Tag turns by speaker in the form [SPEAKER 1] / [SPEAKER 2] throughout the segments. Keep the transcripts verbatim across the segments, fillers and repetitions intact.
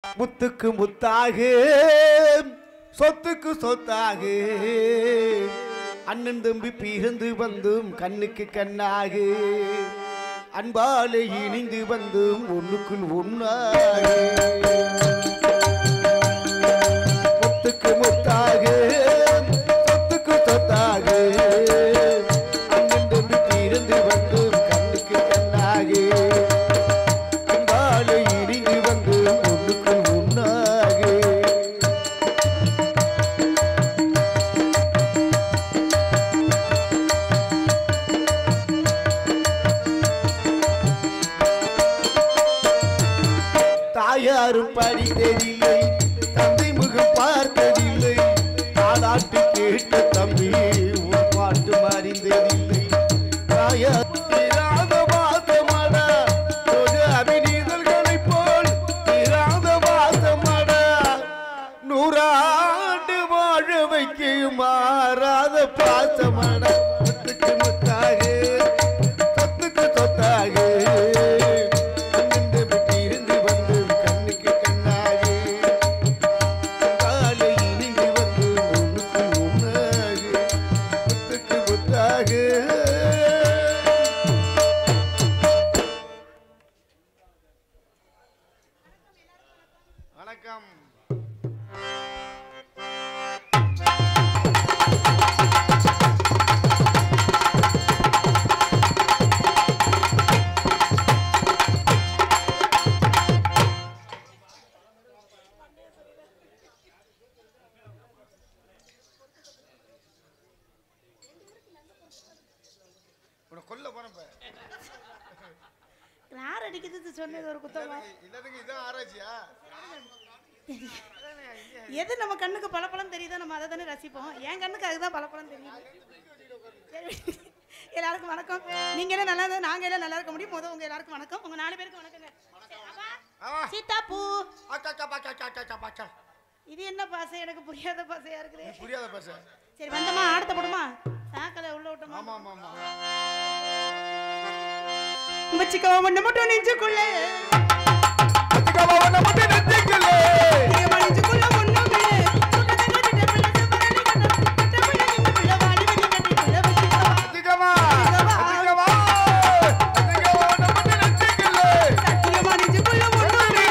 [SPEAKER 1] முத்துக்கு முத்தாக சொத்துக்கு சொத்தாக அண்ணன் தம்பி பிறந்து வந்தும் கண்ணுக்கு கண்ணாக அன்பாலே இணைந்து வந்தும் ஒண்ணுக்குள் ஒண்ணாக முத்துக்கு முத்தாக சொத்துக்கு சொத்தாக அண்ணன் தம்பி பிறந்து வந்தும் கண்ணுக்கு கண்ணாக அன்பாலே இணைந்து வந்தும் ஒண்ணுக்குள் ஒண்ணாக தாயாரும் படித்ததில்லை தந்தை முகம் பார்த்ததில்லை தாலாட்டு கேட்ட தம்பி உன் பாட்டு மறிந்ததில்லை தாயார் தீராத வாசமடா ஒரு அபிநீதல்களை போல் தீராத வாசமடா நூறாண்டு வாழ வைக்க மாறாத பாசமடா சொத்துக்கு முத்தாக சொத்துக்கு சொத்தாக வணக்கம். கொல்ல போறப்ப
[SPEAKER 2] யார் அடிக்கிறது சொன்னது ஒரு குத்தமா
[SPEAKER 1] இல்லதுக்கு இதான் ஆராய்ச்சியா
[SPEAKER 2] எது நம்ம கண்ணுக்கு பளபளன்னு தெரியுதோ நம்ம அதை தானே ரசிப்போம். என் கண்ணுக்கு அதுதான் பளபளன்னு தெரியுது. எல்லாருக்கும் வணக்கம். நீங்க எல்லாம் நல்லா இருந்தா நாங்க எல்லாம் நல்லா இருக்க முடியும். முதல் உங்க எல்லாருக்கும் வணக்கம். உங்க நாலு பேருக்கு வணக்கங்க. சீதாப்பூ இது என்ன பாசை? எனக்கு புரியாத பாசையா இருக்குது.
[SPEAKER 1] புரியாத பாசை.
[SPEAKER 2] சரி வந்தமா ஆடத்த போடுமா? சாக்கல உள்ள விட்டோமா?
[SPEAKER 1] ஆமா ஆமா ஆமா.
[SPEAKER 2] மச்சிக்கவா ஒண்ணு மட்டும் நெஞ்சுக்குள்ளே
[SPEAKER 1] மச்சிக்கவா ஒண்ணு மட்டும் நெஞ்சுக்குள்ளே
[SPEAKER 2] நீ மணிச்சுக்குள்ள ஒண்ணுமே சுட்டதங்க திட்டப்பள்ள சபரணி கட்ட திட்டப்பள்ள நின்னு பிள்ளை வாடி வெடி கட்டி பிள்ளை வச்சிக்கவா
[SPEAKER 1] மச்சிக்கவா மச்சிக்கவா மச்சிக்கவா ஒண்ணு மட்டும் நெஞ்சுக்குள்ளே
[SPEAKER 2] சத்திய மணிச்சுக்குள்ள ஒண்ணுமே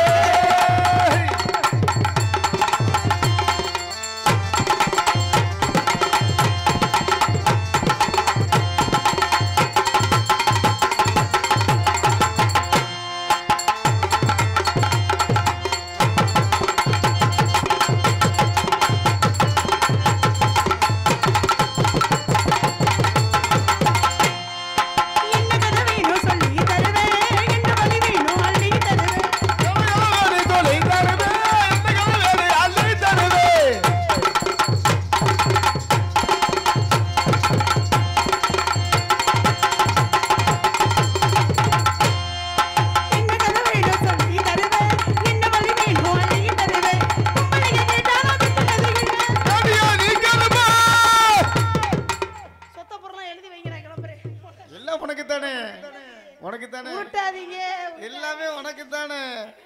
[SPEAKER 2] எல்லாமே உனக்கு தானே.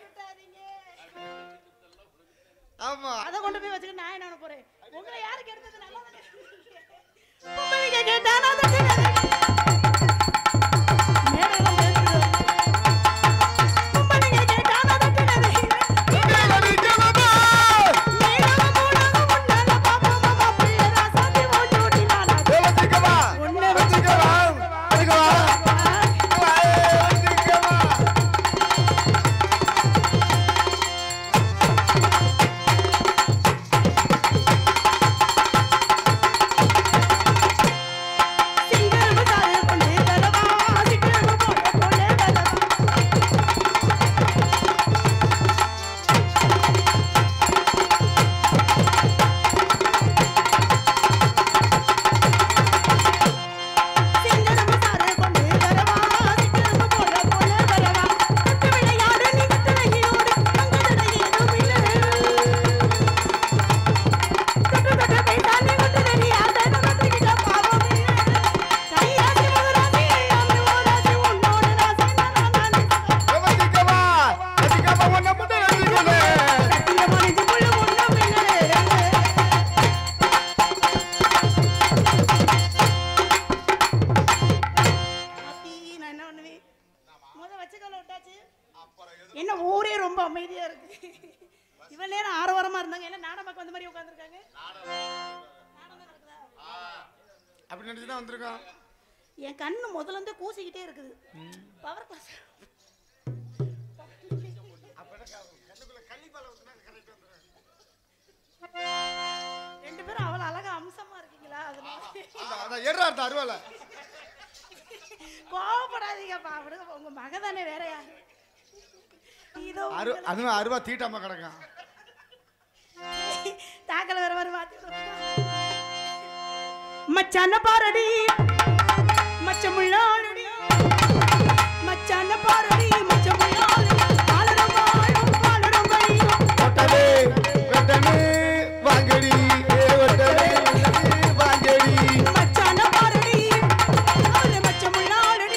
[SPEAKER 2] ஆமா அத கொண்டு போய் வச்சுக்க நான் என்ன போறேன். உங்களை யாரு கேட்டது? நல்லா தானே பொம்பளைங்க கேட்டானா தட்டு மேடல பேசுது. பொம்பளைங்க கேட்டானா தட்டு மேடல நிக்கலமா மேடல மூடங்க முன்னால பாப்பா மாமா பிள்ளை ராசாதி ஓடி நானா தேவசிக்கவா ஒண்ணே வச்சுக்கவா வச்சுக்கவா சிங்கரவு அமைதியா இருக்கு. இவ்வளவு நேரம் ஆரவாரமா இருந்தாங்க, எல்லாம் நாடகம் பார்க்க வந்த மாதிரி உட்கார்ந்துருக்காங்க.
[SPEAKER 3] அப்படி நினைச்சுதான் வந்திருக்கோம்.
[SPEAKER 2] என் கண்ணு முதல்ல இருந்து கூசிக்கிட்டே இருக்குது. பவர் கிளாஸ் ரெண்டு பேரும் அவ்வளவு அழகா அம்சமா இருக்கீங்களா? கோவப்படாதீங்கப்பா. உங்க மக தானே, வேற யாரு? இதோ
[SPEAKER 3] அதுவும் அருவா தீட்டாம கிடக்கும்.
[SPEAKER 2] தாக்கல வேற வர மாத்தி மச்சான பாரடி மச்சமுள்ளாடி மச்சான பாரடி மச்சமுள்ளாடி பாலரம் வாழும் பாலரம் வையும்
[SPEAKER 1] ஒட்டலே வெட்டலே வாங்கடி ஒட்டலே வாங்கடி
[SPEAKER 2] மச்சான பாரடி அவளே மச்சமுள்ளாடி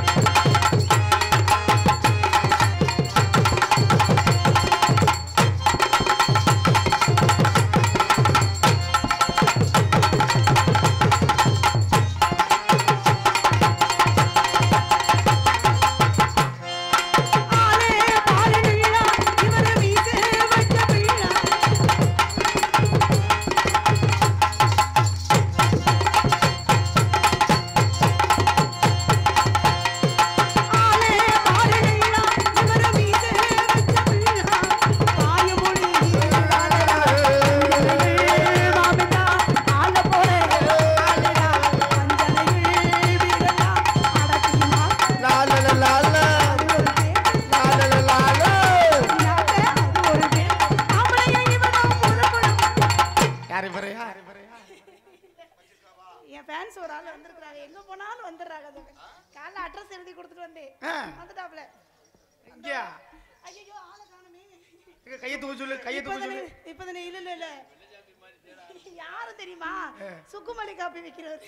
[SPEAKER 2] சுக்குமல்லி காப்பி வைக்கிறவர்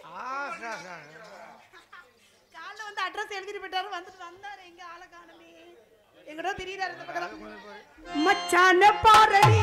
[SPEAKER 2] காலைல வந்து அட்ரஸ் எழுதிட்டு போயிட்டாரு. வந்துட்டு வந்தாரு, எங்க ஆளை காணுமே, எங்கடோ தெரியுறாரு இந்த பக்கம். மச்சான பாரடி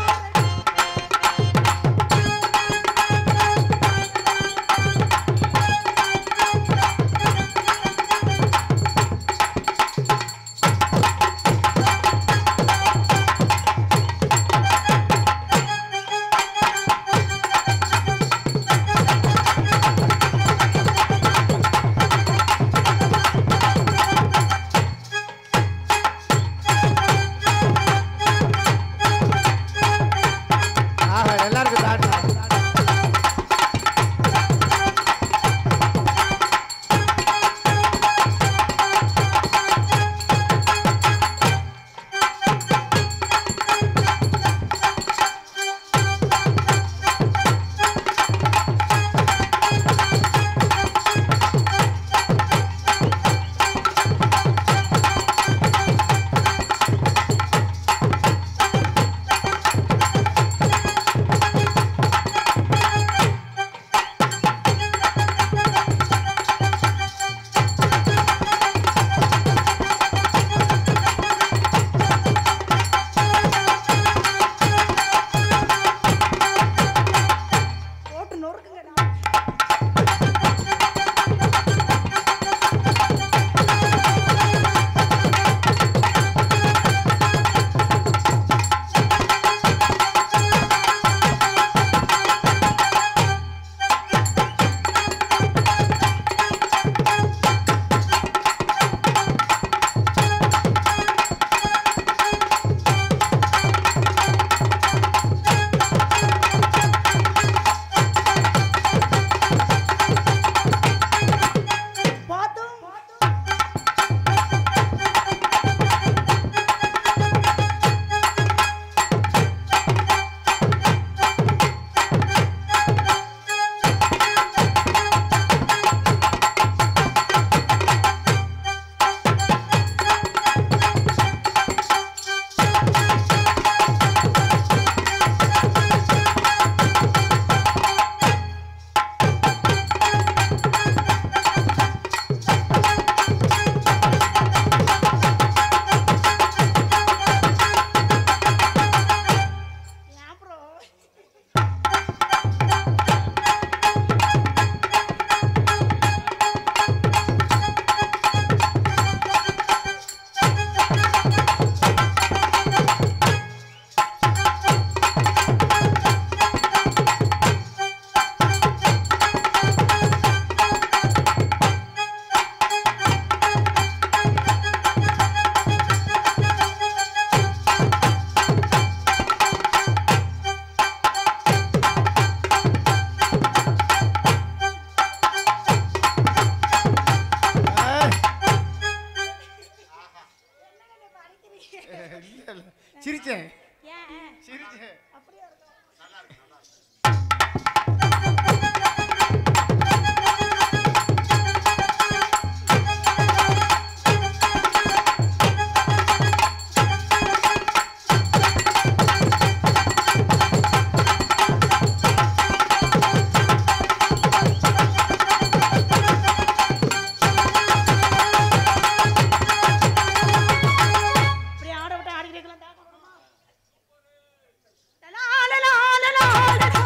[SPEAKER 2] ஆட